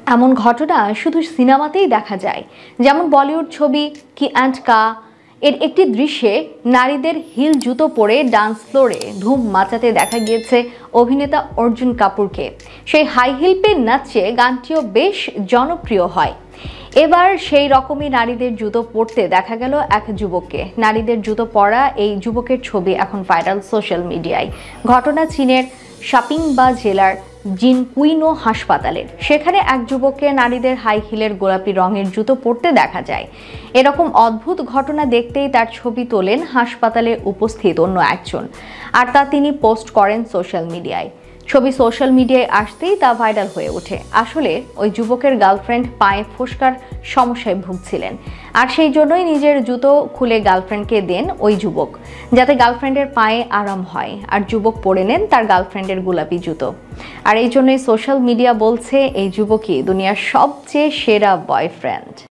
এমন ঘটনা শুধু সিনেমাতেই দেখা যায়। যেমন বলিউড ছবি কি অ্যান্ড কা এর একটি দৃশ্যে নারীদের হিল জুতো পরে ডান্স ফ্লোরে ধুম মাচাতে দেখা গিয়েছে অভিনেতা অর্জুন কাপুরকে। সেই হাই হিল পে নাচে গানটিও বেশ জনপ্রিয় হয়। এবার সেই রকমই নারীদের জুতো পরতে দেখা গেল এক যুবককে। নারীদের জুতো পরা এই যুবকের ছবি এখন ভাইরাল সোশ্যাল মিডিয়ায়। ঘটনা চীনের শাপিংবা জেলার জিনকুইনো হাসপাতালের। সেখানে এক যুবককে নারীদের হাই হিলের গোলাপি রঙের জুতো পরতে দেখা যায়। এরকম অদ্ভুত ঘটনা দেখতেই তার ছবি তোলেন হাসপাতালে উপস্থিত অন্য একজন, আর তা তিনি পোস্ট করেন সোশ্যাল মিডিয়ায়। ছবি সোশ্যাল মিডিয়ায় আসতেই তা ভাইরাল হয়ে ওঠে। আসলে ওই যুবকের গার্লফ্রেন্ড পায়ে ফোস্কার সমস্যায় ভুগছিলেন, আর সেই জন্যই নিজের জুতো খুলে গার্লফ্রেন্ডকে দেন ওই যুবক, যাতে গার্লফ্রেন্ডের পায়ে আরাম হয়। আর যুবক পরে নেন তার গার্লফ্রেন্ডের গোলাপি জুতো। আর এই জন্যই সোশ্যাল মিডিয়া বলছে এই যুবকই দুনিয়ার সবচেয়ে সেরা বয়ফ্রেন্ড।